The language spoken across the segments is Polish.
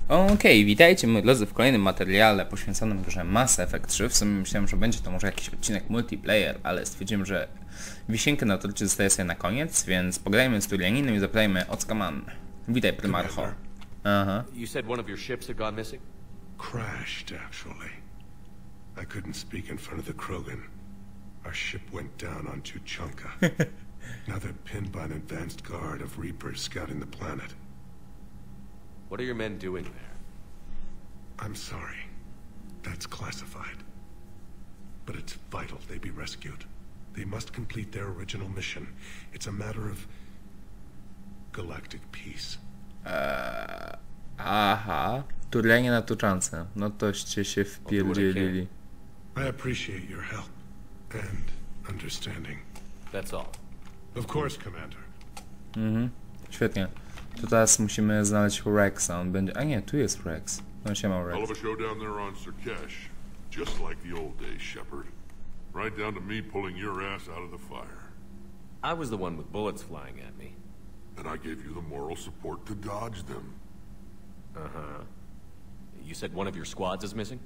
Okej, witajcie moi drodzy w kolejnym materiale poświęconym grze Mass Effect 3. W sumie myślałem, że będzie to może jakiś odcinek multiplayer, ale stwierdziłem, że wisienkę na torcie zostaje sobie na koniec, więc pograjmy z Turianinem i zapytajmy o Scaman. Witaj, Primarcho. Aha. You said one of your ships had gone missing? Crashed, actually. I couldn't speak in front of the Krogan. Our ship went down on Tuchanka. Now they're pinned by an advanced guard of Reapers scouting the planet. What are your men doing there? I'm sorry. That's classified. But it's vital they be rescued. They must complete their original mission. It's a matter of galactic peace. Aha. Turlenie na tuczance. No toście się wpierdzielili. I appreciate your help and understanding. That's all. Of course, Commander. Świetnie. To teraz musimy znaleźć Rexa. On będzie... A nie, tu jest Rex. No się ma Hell Rex. of a show down there on Surkesh. Just like the old days, Shepard. Right down to me pulling your ass out of the fire. I was the one with bullets flying at me. And I gave you the moral support to dodge them. Uh-huh. You said one of your squads is missing?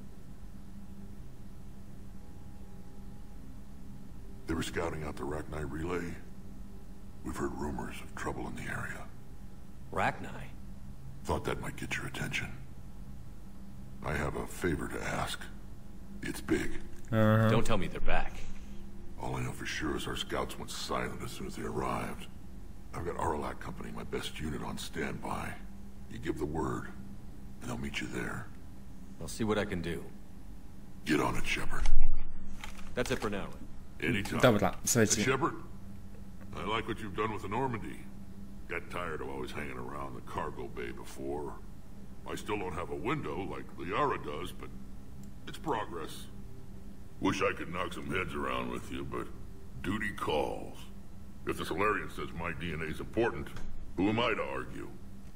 They were scouting out the Rachni relay. We've heard rumors of trouble in the area. Rachni? Thought that might get your attention. I have a favor to ask. It's big. Don't tell me they're back. All I know for sure is our scouts went silent as soon as they arrived. I've got Aralak Company, my best unit, on standby. You give the word, and they'll meet you there. I'll see what I can do. Get on it, Shepard. That's it for now. Anytime. Dobra, Hey, słuchajcie. Shepard, I like what you've done with the Normandy. Got tired of always hanging around the cargo bay before. I still don't have a window like Liara does, but it's progress. Wish I could knock some heads around with you, but duty calls. If the Solarian says my DNA's important, who am I to argue?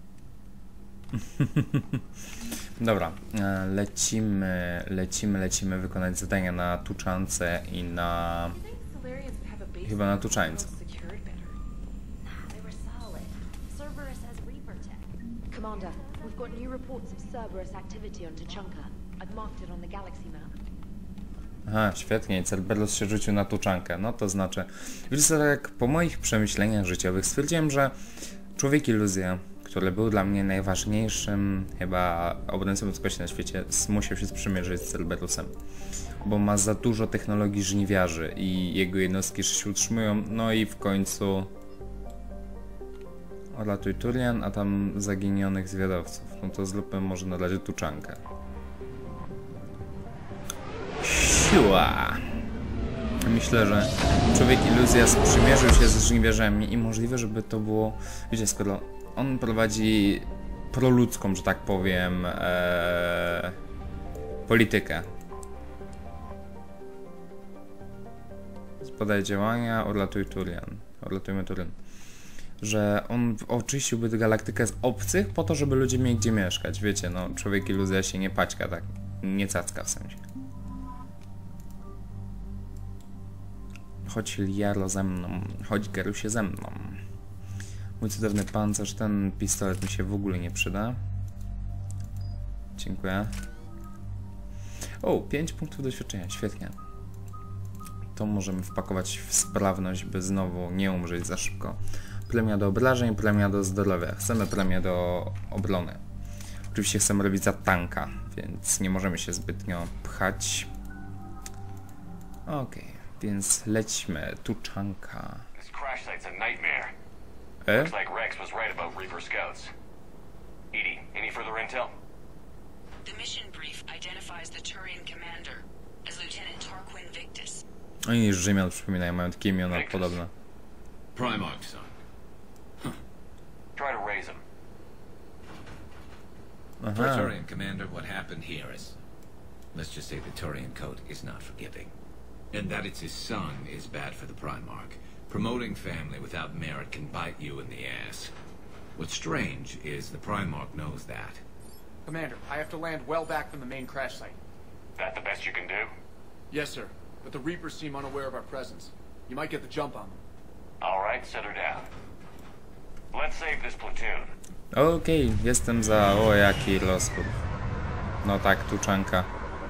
Dobra, lecimy wykonać zadania na tuczance i na... chyba na tuczańcu. Commander, we've got new reports of Cerberus activity on Tuchanka. I've marked it on the galaxy map. Aha, świetnie, Cerberus się rzucił na tuczankę. No to znaczy, wiesz co, jak po moich przemyśleniach życiowych stwierdziłem, że Człowiek Iluzja, który był dla mnie najważniejszym chyba obrońcą ludzkości na świecie, musiał się sprzymierzyć z Cerberusem. Bo ma za dużo technologii żniwiarzy i jego jednostki się utrzymują. No i w końcu... Odlatuj Turian, a tam zaginionych zwiadowców. No to zróbmy może na razie tuczankę. Siła! Myślę, że Człowiek Iluzja sprzymierzył się z żniwiarzami i możliwe, żeby to było... Wiecie, skoro on prowadzi proludzką, że tak powiem, politykę. Podaj działania, odlatuj Turian. Odlatujmy Turian. Że on oczyściłby galaktykę z obcych po to, żeby ludzie mieli gdzie mieszkać. Wiecie, no, Człowiek Iluzja się nie paćka, tak, nie cacka w sensie. Chodź Liaro ze mną, chodź Gerusie ze mną. Mój cudowny pancerz, ten pistolet mi się w ogóle nie przyda. Dziękuję. O, 5 punktów doświadczenia, świetnie. To możemy wpakować w sprawność, by znowu nie umrzeć za szybko. Premia do obrażeń, premia do zdrowia. Chcemy premię do obrony. Oczywiście chcemy robić za tanka, więc nie możemy się zbytnio pchać. Okej, więc lećmy. Tuczanka. This crash site's a nightmare. Looks like Rex was right about Reaper scouts. Edie, any further intel? The mission brief identifies the Turian commander as Lieutenant Tarquin Victus. Oni Rzymian przypominają, mają takie imiona podobne. Primarch, son. Try to raise him. Praetorian commander, what happened here is... Let's just say the Turian code is not forgiving. And that it's his son is bad for the Primarch. Promoting family without merit can bite you in the ass. What's strange is the Primarch knows that. Commander, I have to land well back from the main crash site. That the best you can do? Yes, sir. But the Reapers seem unaware of our presence. You might get the jump on them. All right, set her down. Let's save this platoon. Okej, jestem za... O, jaki rozchód. No tak, tuczanka.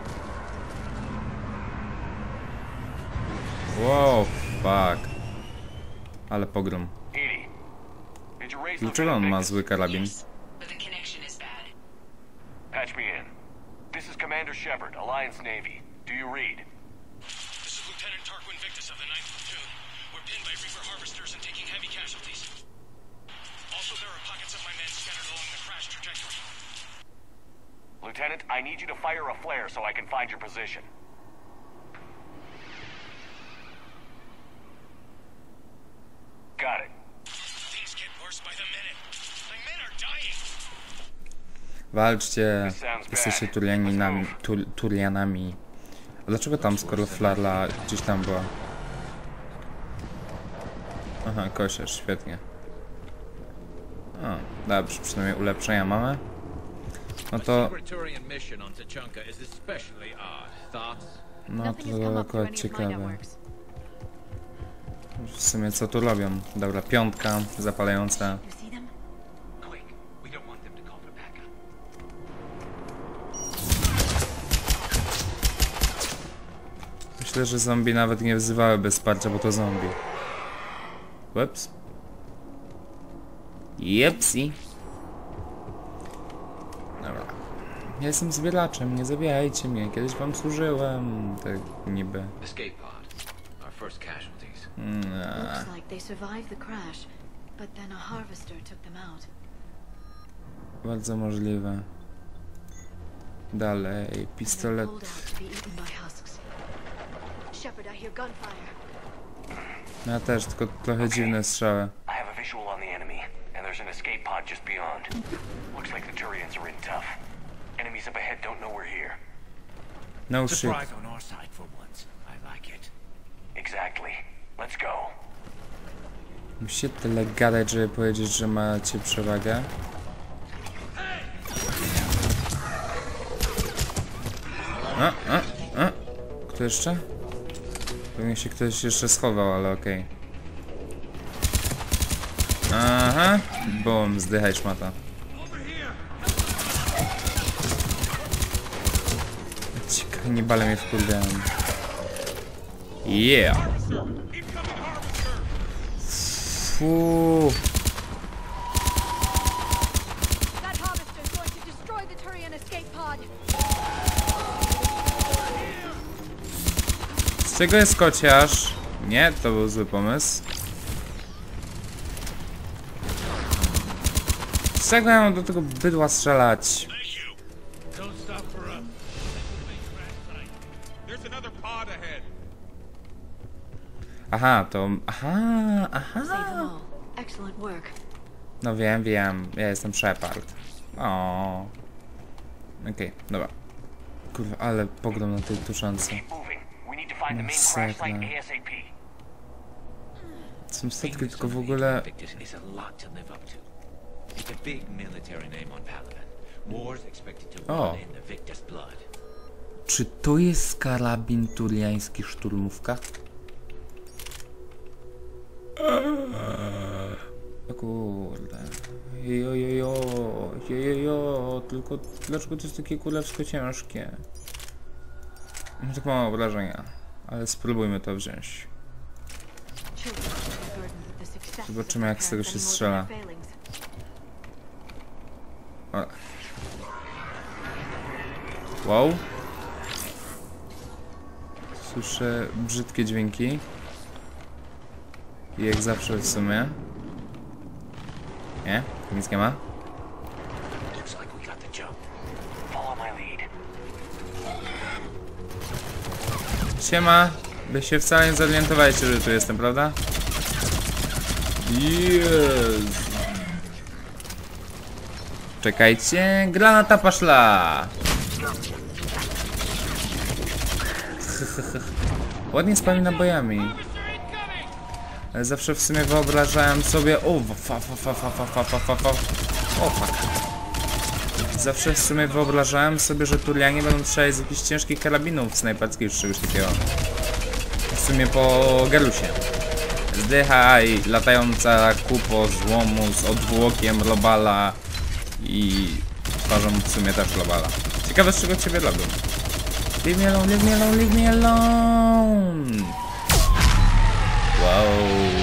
Wow, fuck. Ale pogrom. Edie, did you raise Dlaczego on ma zły karabin? But the connection is bad. Patch me in. This is Commander Shepard, Alliance Navy. Do you read? This is Lieutenant Tarquin Victus of the 9th Platoon. We're pinned by Reaper harvesters and taking heavy casualties. Also, there are pockets of my men scattered along the crash trajectory. Lieutenant, I need you to fire a flare so I can find your position. Got it. Things get worse by the minute. My men are dying. Walczcie, jesteście Turianami. A dlaczego tam, skoro Flarla gdzieś tam była? Aha, kosiarz, świetnie. O, dobrze, przynajmniej ulepszenia mamy. No to... No to akurat ciekawe. W sumie co tu robią? Dobra, piątka zapalająca. Myślę, że zombie nawet nie wzywałyby wsparcia, bo to zombie. Ups. Jepsi. Dobra. Ja jestem zbieraczem, nie zabijajcie mnie. Kiedyś wam służyłem. Tak niby. Looks like they survived the crash, but then a harvester took them out. Bardzo możliwe. Dalej, pistolet. Shepard, I hear gunfire. Ja też, tylko trochę dziwne strzały. I have a visual on the enemy, and there's an escape pod just beyond. Looks like the Turians are in tough. Enemies up ahead don't know we're here. No shit. Surprise on our side for once. I like it. Exactly. Let's go. Musicie tyle gadać, żeby powiedzieć, że macie przewagę. Kto jeszcze? Pewnie się ktoś jeszcze schował, ale okej. Aha, bum, zdychaj szmata. Ci kanibale mnie wkurwiają. Yeah! Fuuu. That harvester is going to destroy the Turian escape pod. Z czego jest kociarz? Nie, to był zły pomysł. Z czego ja mam do tego bydła strzelać? Aha, to... Aha. Excellent work. No wiem. Ja jestem Shepard. O. Okej, dobra. Kurwa, ale pogrom na tej tuszance. Masakra. Są statki, tylko w ogóle... O. Czy to jest karabin turiański szturmówka? O kurde. Jojojo, tylko dlaczego to jest takie królewsko ciężkie? Mam tak mało wrażenia, ale spróbujmy to wziąć. Zobaczymy, jak z tego się strzela. O. Wow. Słyszę brzydkie dźwięki. I jak zawsze w sumie. Nie? Nic nie ma? Siema! Wy się wcale nie zorientowaliście, że tu jestem, prawda? Jest. Czekajcie, granata poszła! Ładnie spali nabojami. Ale zawsze w sumie wyobrażałem sobie... O, fuck. Zawsze w sumie wyobrażałem sobie, że Turianie będą strzelać z jakichś ciężkich karabinów snajperskich czy czegoś takiego. W sumie po Garusie. Zdychaj, latająca kupo złomu z odwłokiem robala i twarzą w sumie też robala. Ciekawe, z czego ciebie robią. Leave me alone, leave me alone, leave me alone! Wow.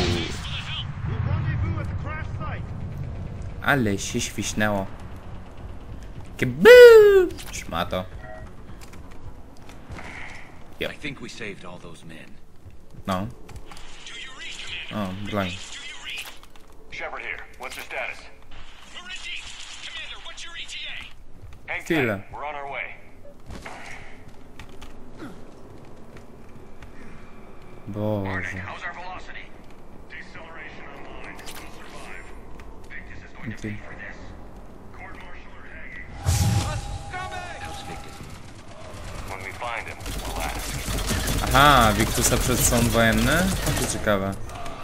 Ale się świśnęło. Kebuu! Szmato. I think we saved all those men. No. O, broń. Shepard here. What's the status? We're in deep. Commander, what's your ETA? Hang Chwilę. tight. We're on our way. Boże. How's our velocity? Deceleration online. We'll survive. Victus is going to pay for this. Court martial or hanging. How's Victus? When we find him, we'll ask. Aha, Victusa przed sąd wojenny? No to ciekawe.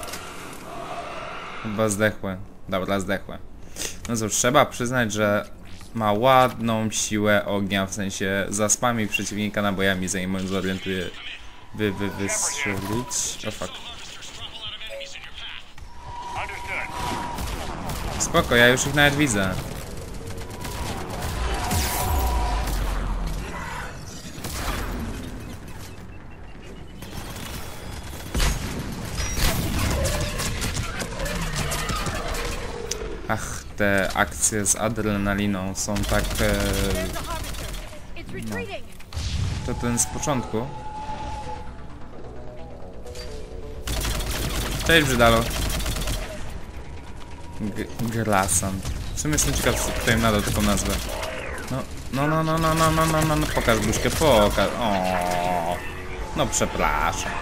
Chyba zdechłe. Dobra, zdechłe. No cóż, trzeba przyznać, że ma ładną siłę ognia, w sensie zaspami przeciwnika nabojami, zanim on zorientuje wystrzelić. O fuck. Spoko, ja już ich nawet widzę. Ach, te akcje z adrenaliną są tak... no. To ten z początku. Cześć, Brzydalo. Glasant. W sumie jestem ciekaw, kto im nadał taką nazwę. No, pokaż buźkę, pokaż. O, no przepraszam.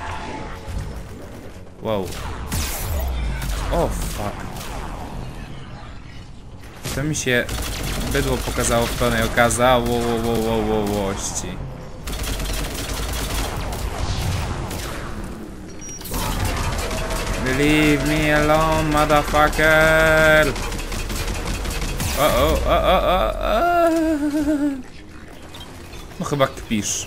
Wow. O, fuck. To mi się bydło pokazało w pełnej okazałości. Leave me alone, motherfucker! No chyba kpisz.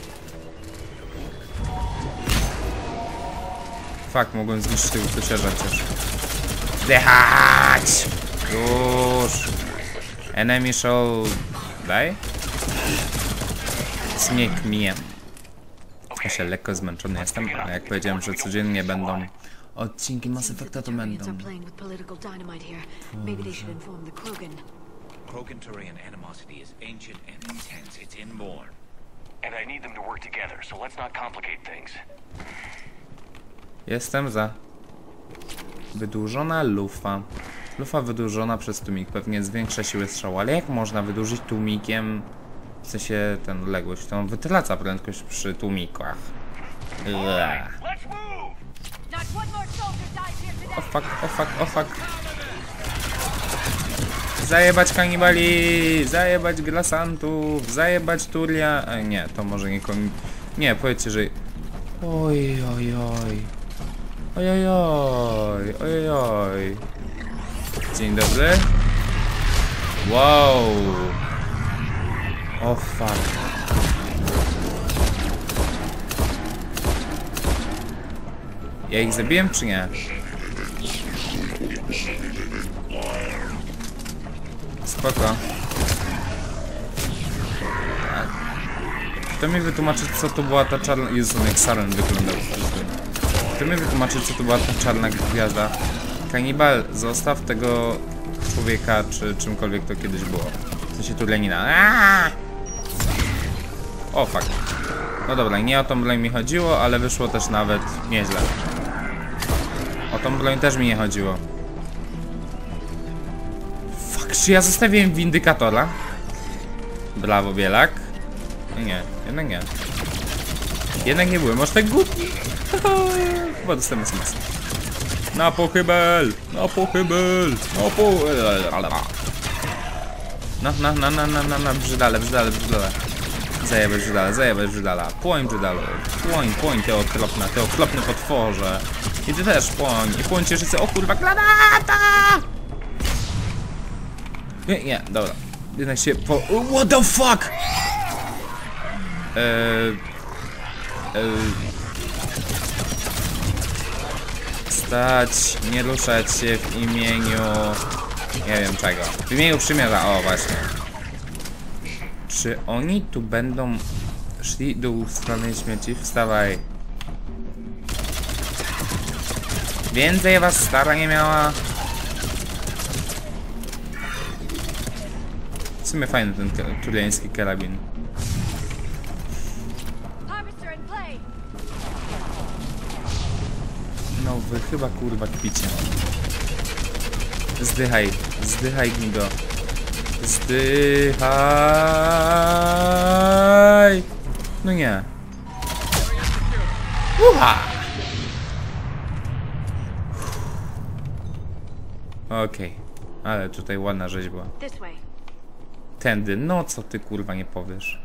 Fuck, mogłem zniszczyć tego kosierza chociaż. Zdechać! Już! Enemy shall die? Snieg mnie. Ja się lekko zmęczony jestem, ale jak powiedziałem, że codziennie będą odcinki Mass Effecta, to będą. Krogan-Turian animosity is ancient and intense. It's inborn. And I need them to work together, so let's not complicate things. Jestem za. Wydłużona lufa. Lufa wydłużona przez tłumik pewnie zwiększa siłę strzału, ale jak można wydłużyć tłumikiem? W sensie ten odległość, to wytraca prędkość przy tłumikach. O fuck, o fuck, o fuck. Zajebać kanibali, zajebać glasantów, zajebać turia. Nie, to może nikogo. Nie, powiedzcie, że... Oj, oj, oj. Oj, oj, oj, oj, oj. Dzień dobry. Wow. O fuck. Ja ich zabiłem czy nie? Spoko. Kto mi wytłumaczy, co to była ta czarna... Jezu, jak Saren wyglądał. Kto mi wytłumaczy, co to była ta czarna gwiazda? Kanibal, zostaw tego człowieka, czy czymkolwiek to kiedyś było. W sensie tu Lenina. O, fuck. No dobra, nie o tą broń mi chodziło, ale wyszło też nawet nieźle. O tą broń też mi nie chodziło. Fuck, czy ja zostawiłem windykatora? Brawo, Bielak. Nie, jednak nie. Jednak nie byłem, może tak głupi. Chyba dostałem SMS. Na pochybel! Na pochybel! Na pochybel! Na, brzydale. Zajebać brzydala. Płoń brzydalu. Płoń, te okropne potworze. I ty też płoń. I płoń cieszycy. O kurwa, granata! Nie, dobra. Jednak się po... What the fuck? Stać, nie ruszać się w imieniu... Nie wiem czego. W imieniu przymierza, o właśnie. Czy oni tu będą szli do strony śmieci? Wstawaj. Więcej was stara nie miała. W sumie fajny ten turiański karabin. No wy chyba kurwa kpicie. Zdychaj, zdychaj gnido. Zdychaj. No nie. Uha. Okej, ale tutaj ładna rzeźba. Tędy, no co ty kurwa nie powiesz?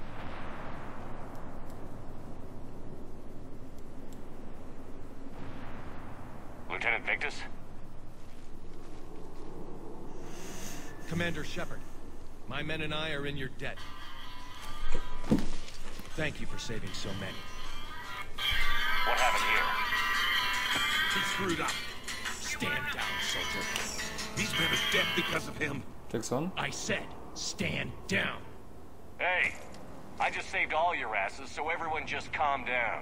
Lieutenant Victus? Commander Shepard, my men and I are in your debt. Thank you for saving so many. What happened here? He screwed up. Stand down, soldier. These men are dead because of him. Jackson? I said, stand down. Hey, I just saved all your asses, so everyone just calm down.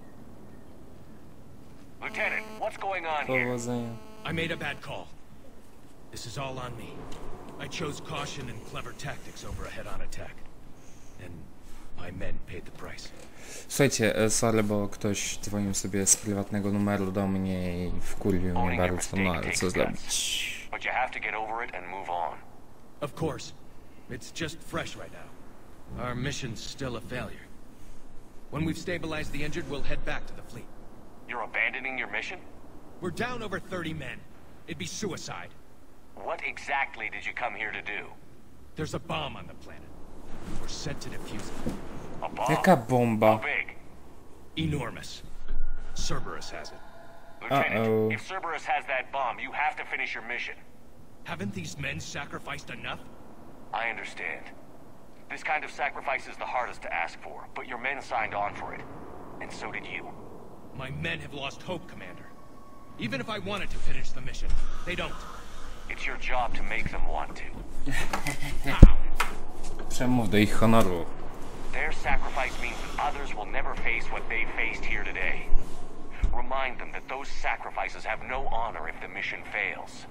Lieutenant, what's going on here? Powodzenia. I made a bad call. This is all on me. I chose caution and clever tactics over a head-on attack. And my men paid the price. Słuchajcie, sorry, bo ktoś dzwonił sobie z prywatnego numeru do mnie i wkurwił mnie bardzo, no ale co zrobić? But you have to get over it and move on. Of course. It's just fresh right now. Our mission's still a failure. When we've stabilized the injured, we'll head back to the fleet. You're abandoning your mission? We're down over 30 men. It'd be suicide. What exactly did you come here to do? There's a bomb on the planet. We're sent to defuse it. A bomb? Jaka bomba? How big? Enormous. Cerberus has it. Lieutenant, if Cerberus has that bomb, you have to finish your mission. Haven't these men sacrificed enough? I understand. This kind of sacrifice is the hardest to ask for, but your men signed on for it. And so did you. My men have lost hope, Commander. Even if I wanted to finish the mission, they don't. It's your job to make them want to. Przemów do ich honoru. Their sacrifice means that others will never face what they faced here today. Remind them that those sacrifices have no honor if the mission fails.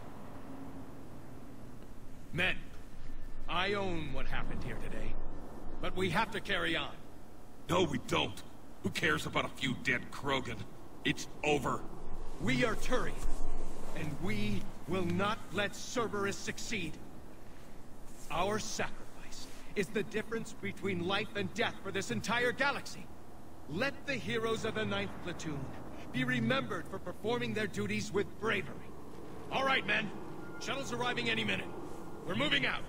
Men, I own what happened here today. But we have to carry on. No, we don't. Who cares about a few dead Krogan? It's over. We are Turian, and we will not let Cerberus succeed. Our sacrifice is the difference between life and death for this entire galaxy. Let the heroes of the 9th Platoon be remembered for performing their duties with bravery. All right, men. Shuttle's arriving any minute. We're moving out.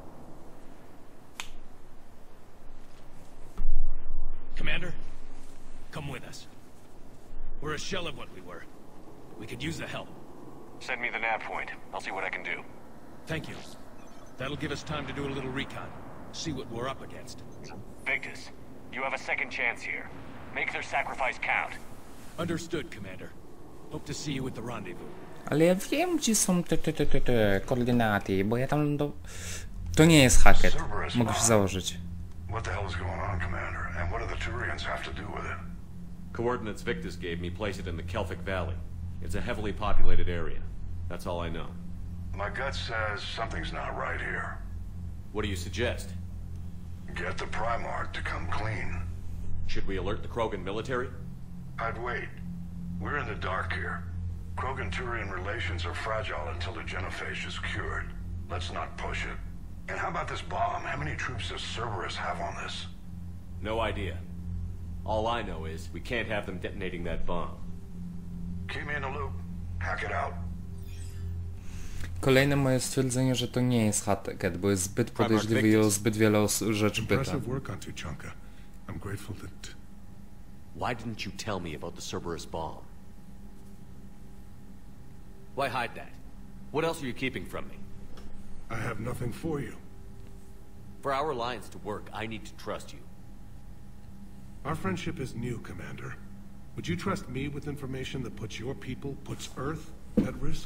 Commander, come with us. We're a shell of what we were. We could use the help. Send me the nav point. I'll see what I can do. Thank you. That'll give us time to do a little recon. See what we're up against. Victus, you have a second chance here. Make their sacrifice count. Understood, Commander. Hope to see you at the rendezvous. Ale ja wiem, gdzie są te koordynaty, bo ja tam do... To nie jest hacket. Mogę się założyć. What the hell is going on, Commander? And what do the Turians have to do with it? Coordinates Victus gave me place it in the Celtic Valley. It's a heavily populated area. That's all I know. My gut says something's not right here. What do you suggest? Get the Primarch to come clean. Should we alert the Krogan military? I'd wait. We're in the dark here. Krogan-Turian relations are fragile until the genophage is cured. Let's not push it. And how about this bomb? How many troops does Cerberus have on this? No idea. All I know is we can't have them detonating that bomb. Keep me in the loop. Hack it out. Kolejne moje stwierdzenie, że to nie jest hacket, bo jest zbyt podejrzliwy i o zbyt wiele rzeczy pyta. Impressive work on Tuchanka. I'm grateful that... Why didn't you tell me about the Cerberus bomb? Why hide that? What else are you keeping from me? I have nothing for you. For our alliance to work, I need to trust you. Our friendship is new, Commander. Would you trust me with information that puts your people, puts Earth at risk?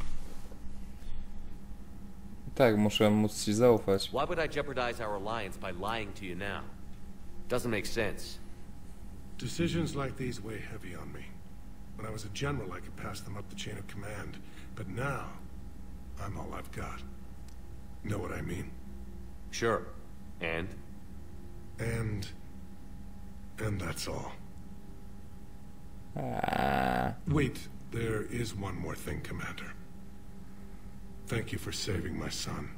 Tak, muszę móc ci zaufać. Why would I jeopardize our alliance by lying to you now? Doesn't make sense. Decisions like these weigh heavy on me. When I was a general, I could pass them up the chain of command. But now, I'm all I've got. Know what I mean? Sure. And? And that's all. Wait, there is one more thing, Commander. Thank you for saving my son.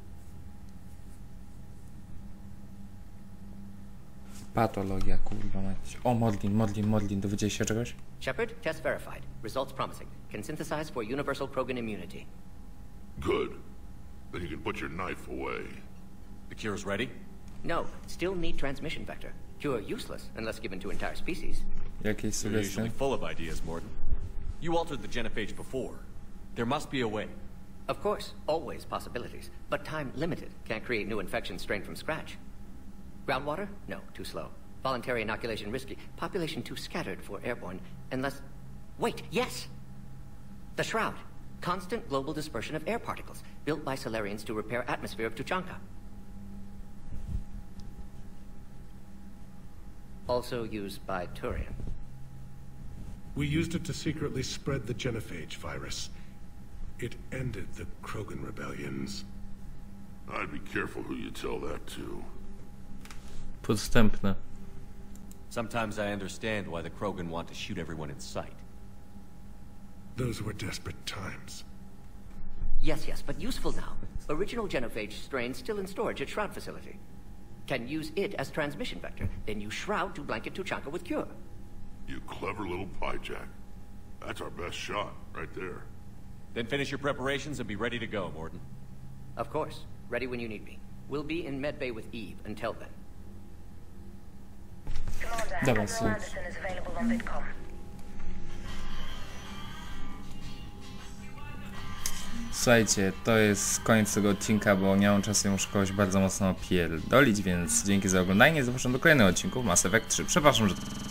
Patologia, kurwa mać. O, Modlin, dowiedziałeś się czegoś? Shepard, test verified. Results promising. Can synthesize for universal Krogan immunity. Good. Then you can put your knife away. The cure's ready? No, still need transmission vector. Cure useless unless given to entire species. Jakieś You're sugestie? usually full of ideas, Mordin. You altered the genophage before. There must be a way. Of course, always possibilities, but time limited. Can't create new infection strain from scratch. Groundwater? No, too slow. Voluntary inoculation risky. Population too scattered for airborne, unless... Wait, yes! The Shroud. Constant global dispersion of air particles, built by Solarians to repair atmosphere of Tuchanka. Also used by Turian. We used it to secretly spread the genophage virus. It ended the Krogan rebellions. I'd be careful who you tell that to. Podstępne. Sometimes I understand why the Krogan want to shoot everyone in sight. Those were desperate times. Yes, but useful now. Original genophage strain still in storage at Shroud facility. Can use it as transmission vector, then use Shroud to blanket Tuchanka with cure. You clever little pyjack. That's our best shot, right there. Then finish your preparations and be ready to go, Mordin. Of course. Ready when you need me. We'll be in medbay with Eve until then. Dobra, słuchaj. Słuchajcie, to jest koniec tego odcinka, bo nie mam czasu już kogoś bardzo mocno pierdolić, więc dzięki za oglądanie. Zapraszam do kolejnego odcinku Mass Effect 3. Przepraszam, że...